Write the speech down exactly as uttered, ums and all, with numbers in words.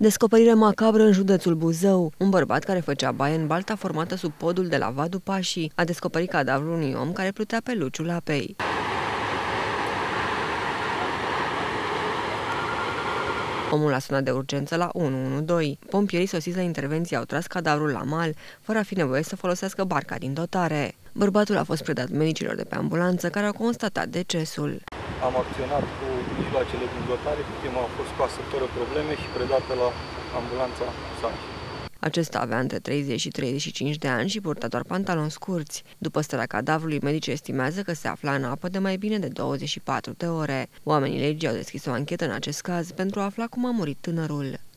Descoperire macabră în județul Buzău. Un bărbat care făcea baie în balta formată sub podul de la Vadu Pașii a descoperit cadavrul unui om care plutea pe luciul apei. Omul a sunat de urgență la unu unu doi. Pompierii sosiți la intervenție au tras cadavrul la mal, fără a fi nevoie să folosească barca din dotare. Bărbatul a fost predat medicilor de pe ambulanță, care au constatat decesul. Am acționat cu mijloacele din dotare, victima a fost scoasă fără probleme și predată la ambulanța Sanchi. Acesta avea între treizeci și treizeci și cinci de ani și purta doar pantaloni scurți. După starea cadavrului, medicii estimează că se afla în apă de mai bine de douăzeci și patru de ore. Oamenii legii au deschis o anchetă în acest caz pentru a afla cum a murit tânărul.